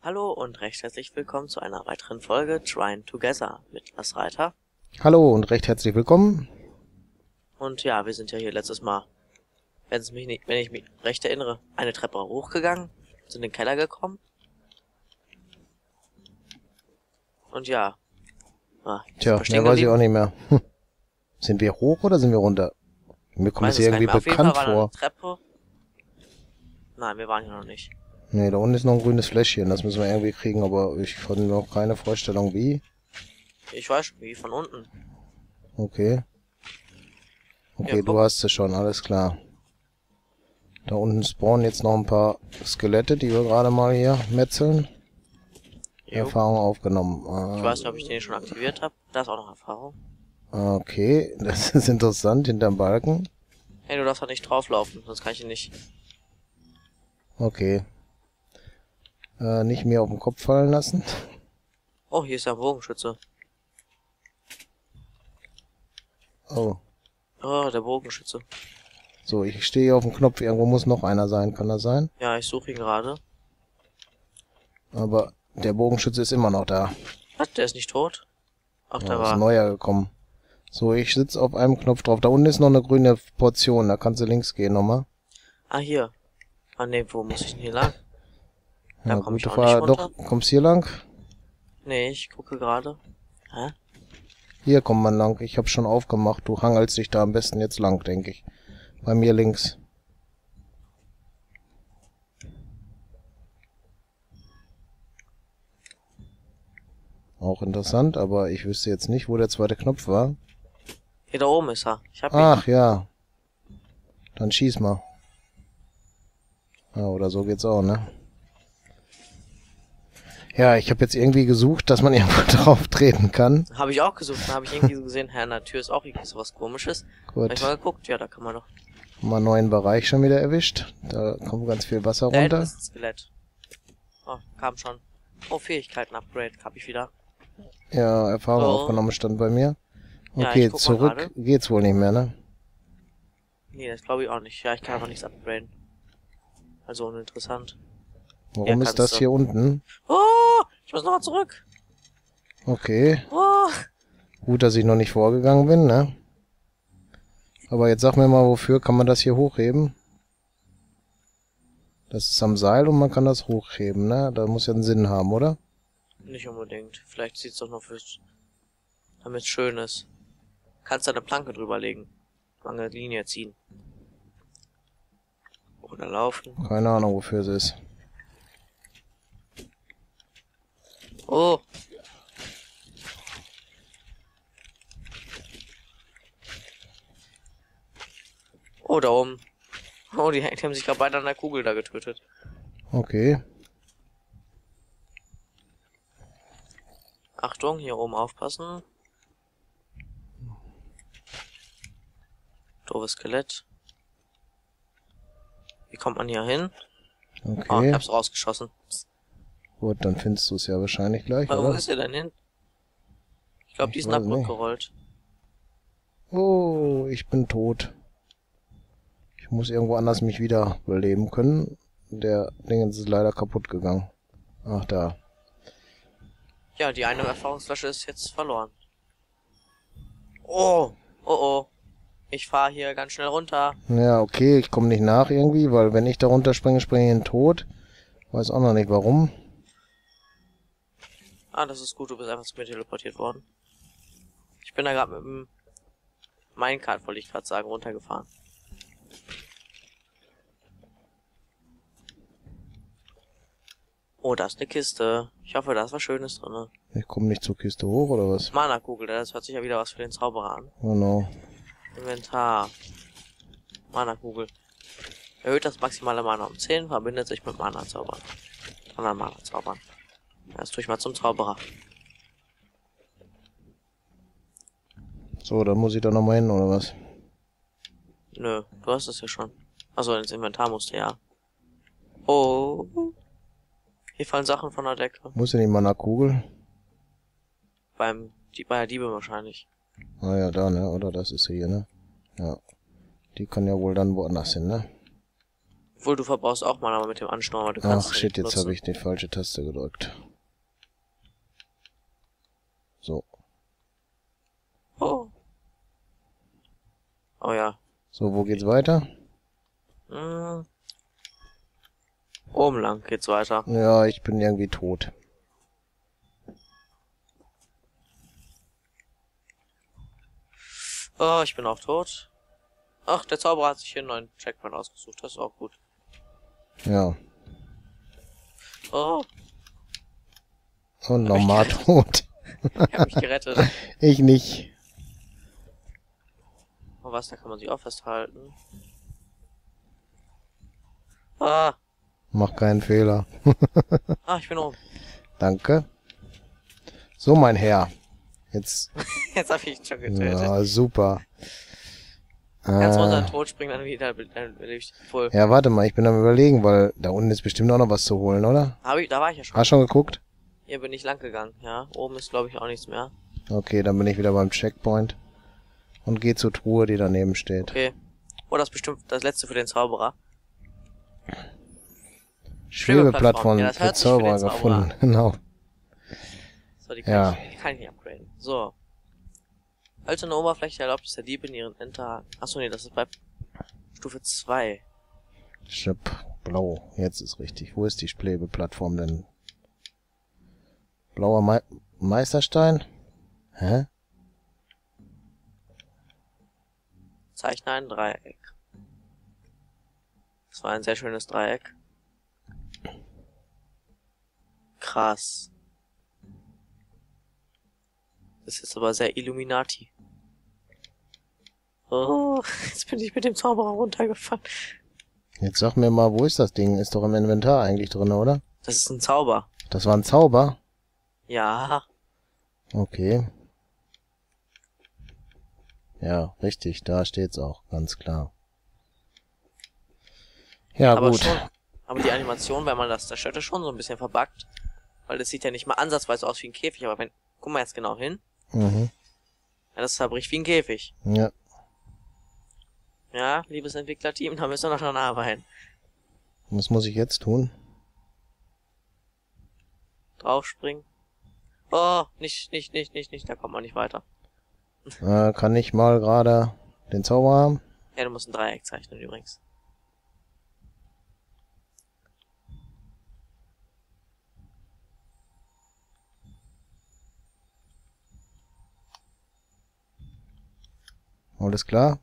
Hallo und recht herzlich willkommen zu einer weiteren Folge Trying Together mit Lars Reiter. Hallo und recht herzlich willkommen. Und ja, wir sind ja hier letztes Mal, wenn ich mich recht erinnere, eine Treppe hochgegangen, sind in den Keller gekommen. Und ja, Tja, mehr weiß ich auch nicht mehr. Sind wir hoch oder sind wir runter? Mir kommt es weiß es gar irgendwie nicht mehr. Auf jeden Fall bekannt war da eine vor. Treppe. Nein, wir waren hier noch nicht. Nee, da unten ist noch ein grünes Fläschchen, das müssen wir irgendwie kriegen, aber ich habe noch keine Vorstellung wie. Ich weiß schon, wie von unten. Okay. Okay, Ja, du guck. hast es schon, alles klar. Da unten spawnen jetzt noch ein paar Skelette, die wir gerade mal hier metzeln. Jo. Erfahrung aufgenommen. Ich weiß nicht, ob ich den schon aktiviert habe. Da ist auch noch Erfahrung. Okay, das ist interessant, hinterm Balken. Hey, du darfst da nicht drauflaufen, sonst kann ich ihn nicht. Okay. Nicht mehr auf den Kopf fallen lassen. Oh, hier ist ja ein Bogenschütze. Oh. Oh, der Bogenschütze. So, ich stehe hier auf dem Knopf. Irgendwo muss noch einer sein. Kann das sein? Ja, ich suche ihn gerade. Aber der Bogenschütze ist immer noch da. Was? Der ist nicht tot? Ach, Ja, da ist war. ein neuer gekommen. So, ich sitze auf einem Knopf drauf. Da unten ist noch eine grüne Portion. Da kannst du links gehen nochmal. Ah, hier. Ah, ne, wo muss ich denn hier lang? Da Ja, komme ich gute auch nicht Frage. runter. Doch, kommst hier lang? Nee, ich gucke gerade. Hä? Hier kommt man lang. Ich hab's schon aufgemacht. Du hangelst dich da am besten jetzt lang, denke ich. Bei mir links. Auch interessant, aber ich wüsste jetzt nicht, wo der zweite Knopf war. Hier da oben ist er. Ich hab ihn. Ach ja. Dann schieß mal. Ja, oder so geht's auch, ne? Ja, ich habe jetzt irgendwie gesucht, dass man irgendwo drauf treten kann. Habe ich auch gesucht. Da habe ich irgendwie so gesehen, an der Tür ist auch irgendwie sowas Komisches. Hab ich Gut. mal geguckt. Ja, da kann man doch. Haben wir einen neuen Bereich schon wieder erwischt. Da kommt ganz viel Wasser Da hinten runter. ist ein Skelett. Oh, kam schon. Oh, Fähigkeiten-Upgrade hab ich wieder. Ja, Erfahrung So. aufgenommen stand bei mir. Ja, Okay, ich guck mal zurück gerade. geht's wohl nicht mehr, ne? Nee, das glaube ich auch nicht. Ja, ich kann aber nichts upgraden. Also uninteressant. Warum Ja, ist kannst das du. hier unten? Oh, ich muss nochmal zurück. Okay, Oh. gut, dass ich noch nicht vorgegangen bin, ne? Aber jetzt sag mir mal, wofür kann man das hier hochheben? Das ist am Seil und man kann das hochheben, ne? Da muss ja einen Sinn haben, oder? Nicht unbedingt. Vielleicht sieht's doch noch damit es schön ist. Kannst da eine Planke drüber legen. Lange Linie ziehen. Oder laufen. Keine Ahnung, wofür es ist. Oh. Oh, da oben. Oh, die haben sich gerade beide an der Kugel da getötet. Okay. Achtung, hier oben aufpassen. Doofes Skelett. Wie kommt man hier hin? Oh, ich Okay. hab's rausgeschossen. Gut, dann findest du es ja wahrscheinlich gleich, Wo oder? ist er denn hin? Ich glaube, die Ich ist nach weiß Brück nicht. gerollt. Oh, ich bin tot. Ich muss irgendwo anders mich wieder beleben können. Der Dingens ist leider kaputt gegangen. Ach, da. Ja, die eine Erfahrungsflasche ist jetzt verloren. Oh, oh, oh. Ich fahre hier ganz schnell runter. Ja, okay, ich komme nicht nach irgendwie, weil wenn ich da runterspringe, springe ich in den Tod. Weiß auch noch nicht warum. Ah, das ist gut, du bist einfach zu mir teleportiert worden. Ich bin da gerade mit dem Minecart, wollte ich gerade sagen, runtergefahren. Oh, da ist eine Kiste. Ich hoffe, da ist was Schönes drin. Ich komme nicht zur Kiste hoch, oder was? Mana-Kugel, das hört sich ja wieder was für den Zauberer an. Oh no. Inventar. Mana-Kugel. Erhöht das maximale Mana um 10, verbindet sich mit Mana-Zaubern. Anderen Mana-Zaubern. Ja, das tue ich mal zum Zauberer. So, dann muss ich da nochmal hin, oder was? Nö, du hast es ja schon. Also ins Inventar musste ja. Oh. Hier fallen Sachen von der Decke. Muss ja nicht mal nach Kugel. Bei der Diebe wahrscheinlich. Ah ja, da, ne? Oder das ist sie hier, ne? Ja. Die kann ja wohl dann woanders hin, ne? Obwohl, du verbrauchst auch Mana mit dem Ansturm, aber du kannst Ach es shit, nicht jetzt habe nutzen. ich die falsche Taste gedrückt. So. Oh. Oh ja. So, wo geht's weiter? Hm. Oben lang geht's weiter. Ja, ich bin irgendwie tot. Oh, ich bin auch tot. Ach, der Zauberer hat sich hier einen neuen Checkpoint ausgesucht. Das ist auch gut. Ja. Oh, Und nochmal tot. ich hab mich gerettet. Ich nicht. Oh was, da kann man sich auch festhalten. Ah, Mach keinen Fehler. ich bin oben. Danke. So, mein Herr. Jetzt. Jetzt hab ich ihn schon getötet. Ja, super. Kannst du unter den Tod springen, dann wieder belebt voll. Ja, warte mal, ich bin am Überlegen, weil da unten ist bestimmt auch noch was zu holen, oder? Da war ich ja schon. Hast schon geguckt? Hier bin ich lang gegangen, ja. Oben ist, glaube ich, auch nichts mehr. Okay, dann bin ich wieder beim Checkpoint. Und gehe zur Truhe, die daneben steht. Okay. Oh, das ist bestimmt das letzte für den Zauberer. Schwebeplattform Ja, das für hört sich für Zauberer den Zauberer gefunden. Genau. So, die Ja. kann ich nicht upgraden. So. Hölzerne Oberfläche erlaubt es der Dieb in ihren Enterhaken. Achso, nee, das ist bei Stufe 2. Schip, blau. Jetzt ist richtig. Wo ist die Schwebeplattform denn? Blauer Meisterstein? Hä? Zeichne ein Dreieck. Das war ein sehr schönes Dreieck. Krass. Das ist aber sehr Illuminati. Oh, jetzt bin ich mit dem Zauberer runtergefallen. Jetzt sag mir mal, wo ist das Ding? Ist doch im Inventar eigentlich drin, oder? Das ist ein Zauber. Das war ein Zauber? Ja. Okay. Ja, richtig, da steht's auch, ganz klar. Ja, Aber gut. schon. Aber die Animation, wenn man das zerstört, ist schon so ein bisschen verbuggt. Weil das sieht ja nicht mal ansatzweise aus wie ein Käfig, aber wenn, guck mal jetzt genau hin. Mhm. Ja, das zerbricht wie ein Käfig. Ja. Ja, liebes Entwicklerteam, da müssen wir noch dran arbeiten. Was muss ich jetzt tun? Draufspringen. Oh, nicht, da kommt man nicht weiter. Kann ich mal gerade den Zauber haben? Ja, du musst ein Dreieck zeichnen übrigens. Alles klar?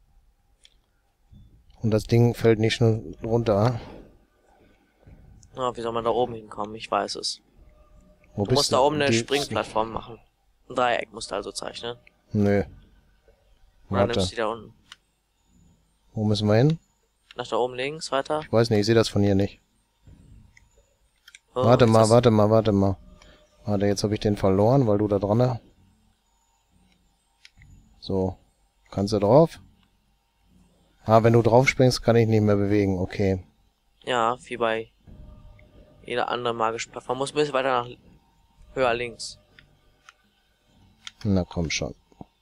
Und das Ding fällt nicht schon runter. Na, wie soll man da oben hinkommen? Ich weiß es. Wo Du musst da oben eine Die- Springplattform machen. Ein Dreieck musst du also zeichnen. Nö. Und dann nimmst du Warte. die da unten. Wo müssen wir hin? Nach da oben links, weiter. Ich weiß nicht, ich sehe das von hier nicht. Oh, Warte jetzt mal, ist- warte mal, warte mal. Warte, jetzt habe ich den verloren, weil du da dran. So. Kannst du drauf? Wenn du drauf springst, kann ich nicht mehr bewegen. Okay. Ja, wie bei jeder anderen magischen Plattform. Muss ein bisschen weiter nach höher links. Na komm schon.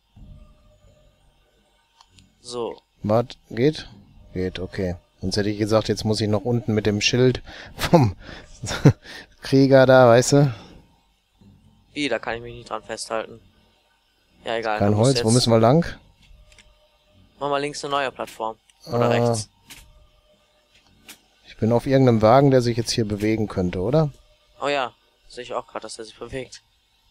So. Wart, geht? Geht, okay. Sonst hätte ich gesagt, jetzt muss ich noch unten mit dem Schild vom Krieger da, weißt du? Da kann ich mich nicht dran festhalten. Ja, egal. Kein dann musst du Holz, wo jetzt- müssen wir lang? Mach mal links eine neue Plattform. Oder rechts. Ich bin auf irgendeinem Wagen, der sich jetzt hier bewegen könnte, oder? Oh ja, sehe ich auch gerade, dass er sich bewegt.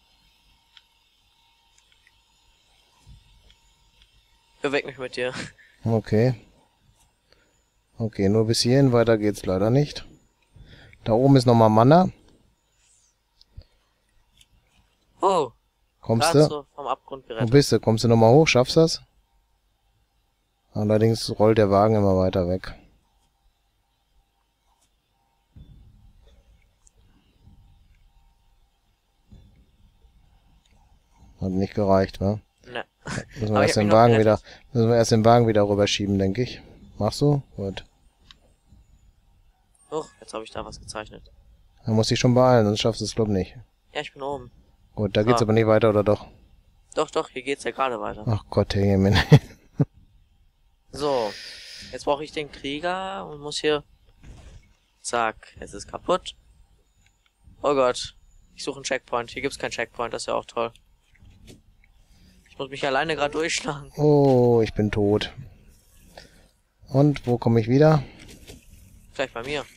Beweg mich mit dir. Okay. Okay, nur bis hierhin, weiter geht's leider nicht. Da oben ist nochmal Mana. Oh, Kommst gerade du? so vom Abgrund Wo gerettet. bist du? Kommst du nochmal hoch? Schaffst du das? Allerdings rollt der Wagen immer weiter weg. Hat nicht gereicht, wa? Ne. Müssen wir Aber erst ich hab den mich noch Wagen gerettet. wieder, müssen wir erst den Wagen wieder rüberschieben, denke ich. Machst du? Gut. Huch, jetzt habe ich da was gezeichnet. Dann musst dich schon beeilen, sonst schaffst du es, glaub nicht. Ja, ich bin oben. Gut, da geht's Ah. aber nicht weiter, oder doch? Doch, hier geht's ja gerade weiter. Ach Gott, Herr Jemen. So, Jetzt brauche ich den Krieger und muss hier... Zack, jetzt ist kaputt. Oh Gott. Ich suche einen Checkpoint. Hier gibt's keinen Checkpoint, das ist ja auch toll. Ich muss mich alleine gerade durchschlagen. Oh, ich bin tot. Und, wo komme ich wieder? Vielleicht bei mir.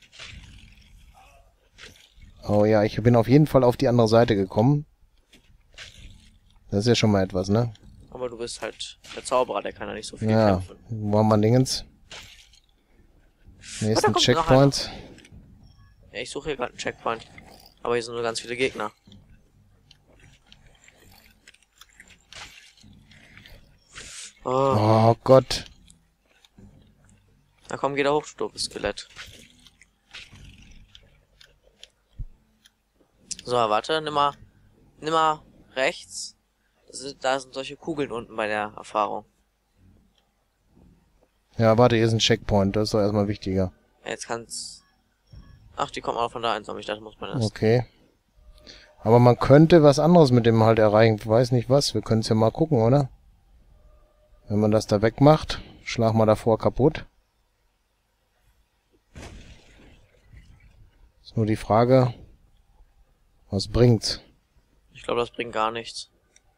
Oh ja, ich bin auf jeden Fall auf die andere Seite gekommen. Das ist ja schon mal etwas, ne? Aber du bist halt der Zauberer, der kann ja nicht so viel Ja, kämpfen. wo haben wir Dingens? da Nächsten kommt Checkpoint. Ja, ich suche hier gerade einen Checkpoint. Aber hier sind nur ganz viele Gegner. Oh, Oh Gott. da komm, geh da hoch, du doofes Skelett. So, warte, nimm mal rechts. Da sind solche Kugeln unten bei der Erfahrung. Ja, warte, hier ist ein Checkpoint. Das ist doch erstmal wichtiger. Ja, jetzt kann's... Ach, die kommen auch von da einsam. Ich dachte, muss man das... Okay. Aber man könnte was anderes mit dem halt erreichen. Ich weiß nicht was. Wir können es ja mal gucken, oder? Wenn man das da wegmacht, schlag mal davor kaputt. Ist nur die Frage, was bringt's? Ich glaube, das bringt gar nichts.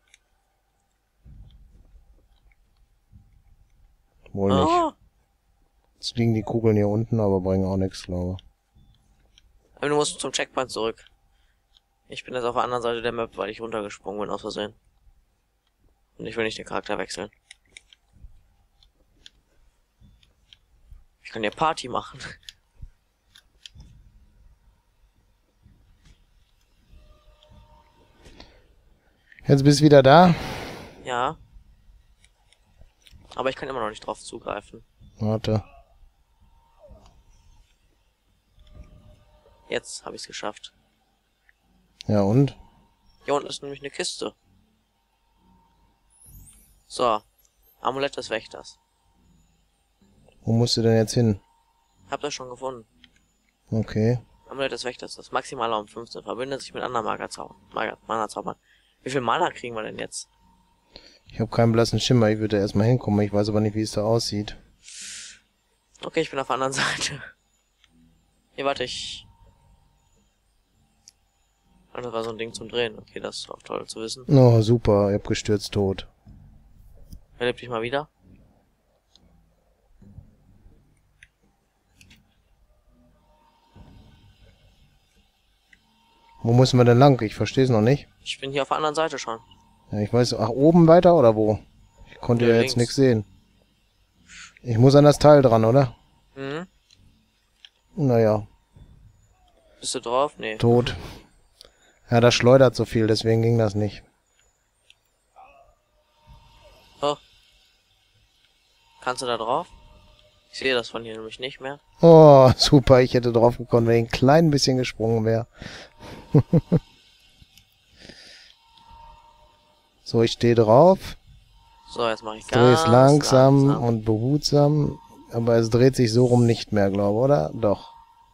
Wohl nicht. Oh, Jetzt liegen die Kugeln hier unten, aber bringen auch nichts, glaube ich. aber du musst zum Checkpoint zurück. Ich bin jetzt auf der anderen Seite der Map, weil ich runtergesprungen bin aus Versehen. Und ich will nicht den Charakter wechseln. Ich kann ja Party machen. Jetzt bist du wieder da. Ja. Aber ich kann immer noch nicht drauf zugreifen. Warte. Jetzt habe ich es geschafft. Ja, und? Hier unten ist nämlich eine Kiste. So. Amulett des Wächters. Wo musst du denn jetzt hin? Habt ihr schon gefunden. Okay. Amulett des Wächters. Das maximale um 15. Verbindet sich mit anderen Mana-Zaubern. Wie viel Mana kriegen wir denn jetzt? Ich habe keinen blassen Schimmer. Ich würde da erstmal hinkommen. Ich weiß aber nicht, wie es da aussieht. Okay, ich bin auf der anderen Seite. Hier, warte, Ah, das war so ein Ding zum Drehen. Okay, das ist auch toll zu wissen. Oh, super. Ich hab gestürzt tot. Erleb dich mal wieder. Wo müssen wir denn lang? Ich verstehe es noch nicht. Ich bin hier auf der anderen Seite schon. Ja, ich weiß. Ach, oben weiter oder wo? Ich konnte Ja, ja links. jetzt nichts sehen. Ich muss an das Teil dran, oder? Mhm. Naja, Bist du drauf? Nee. tot. Ja, das schleudert so viel, deswegen ging das nicht. Oh. Kannst du da drauf? Ich sehe das von hier nämlich nicht mehr. Oh, super. Ich hätte drauf gekommen, wenn ich ein klein bisschen gesprungen wäre. So, ich stehe drauf. So, jetzt mache ich Drehe es ganz langsam langsam. und behutsam. Aber es dreht sich so rum nicht mehr, glaube ich, oder? Doch.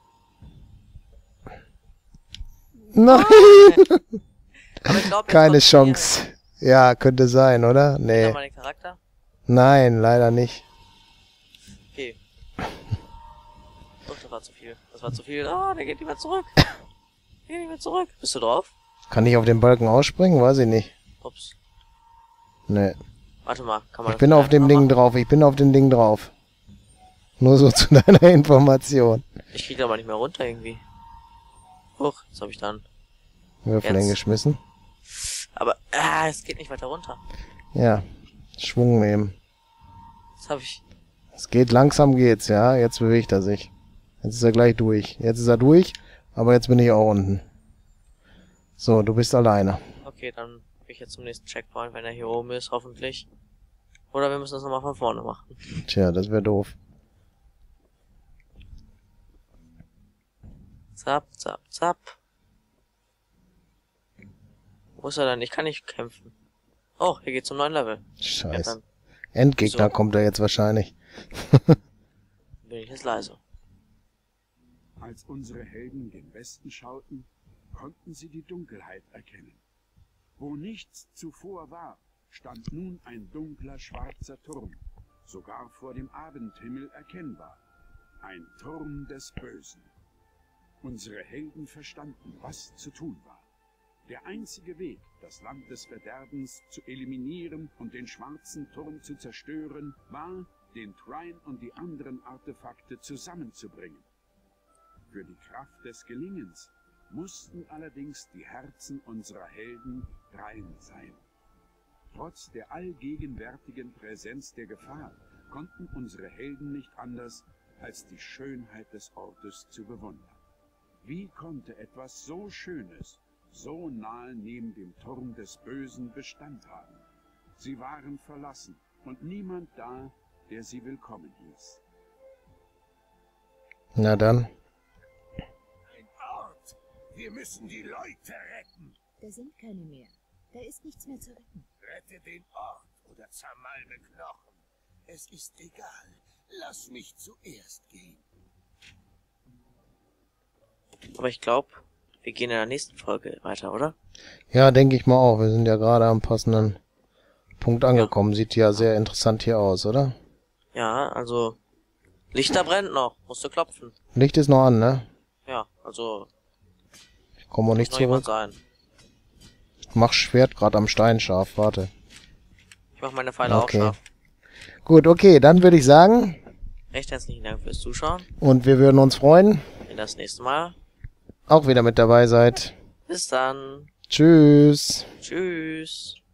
Nein! Aber ich glaub, jetzt Keine kommt's hier. Chance. Ja, könnte sein, oder? Sag Nee. mal den Charakter. Nein, leider nicht. Okay. Doch, das war zu viel. Das war zu viel. Ah, der geht nicht mehr zurück. Der geht nicht mehr zurück. Bist du drauf? Kann ich auf den Balken ausspringen? Weiß ich nicht. Ups. Nee. Warte mal, kann man Ich das bin auf dem einfach Ding machen? drauf. Ich bin auf dem Ding drauf. Nur so zu deiner Information. Ich krieg aber nicht mehr runter irgendwie. Huch, jetzt habe ich dann. Würfel Jetzt. hingeschmissen. Aber, es geht nicht weiter runter. Ja. Schwung nehmen. Jetzt habe ich. Es geht, langsam geht's, ja. Jetzt bewegt er sich. Jetzt ist er gleich durch. Jetzt ist er durch, aber jetzt bin ich auch unten. So, du bist alleine. Okay, dann bin ich jetzt zum nächsten Checkpoint, wenn er hier oben ist, hoffentlich. Oder wir müssen das nochmal von vorne machen. Tja, das wäre doof. Zap, zap, zap. Wo ist er denn? Ich kann nicht kämpfen. Oh, hier geht's zum neuen Level. Ja, Scheiße. dann Endgegner So. kommt er jetzt wahrscheinlich. bin ich jetzt leise. Als unsere Helden gen Westen schauten, konnten sie die Dunkelheit erkennen. Wo nichts zuvor war, stand nun ein dunkler, schwarzer Turm, sogar vor dem Abendhimmel erkennbar. Ein Turm des Bösen. Unsere Helden verstanden, was zu tun war. Der einzige Weg, das Land des Verderbens zu eliminieren und den schwarzen Turm zu zerstören, war, den Trine und die anderen Artefakte zusammenzubringen. Für die Kraft des Gelingens mussten allerdings die Herzen unserer Helden rein sein. Trotz der allgegenwärtigen Präsenz der Gefahr konnten unsere Helden nicht anders, als die Schönheit des Ortes zu bewundern. Wie konnte etwas so Schönes so nahe neben dem Turm des Bösen Bestand haben? Sie waren verlassen und niemand da, der sie willkommen hieß. Na dann. Ein Ort! Wir müssen die Leute retten! Da sind keine mehr. Da ist nichts mehr zu retten. Rette den Ort oder zermalme Knochen. Es ist egal. Lass mich zuerst gehen. Aber ich glaube, wir gehen in der nächsten Folge weiter, oder? Ja, denke ich mal auch. Wir sind ja gerade am passenden Punkt angekommen. Sieht ja sehr interessant hier aus, oder? Ja, also Lichter brennt noch. Musst du klopfen. Licht ist noch an, ne? Ja, also Ich komme auch muss nicht noch jemand zurück. sein. Ich mach Schwert gerade am Stein scharf. Warte. Ich mach meine Pfeile auch Okay. scharf. Gut, okay. Dann würde ich sagen, Recht herzlichen Dank fürs Zuschauen. und wir würden uns freuen, Wenn ihr das nächste Mal. auch wieder mit dabei seid. Bis dann. Tschüss. Tschüss.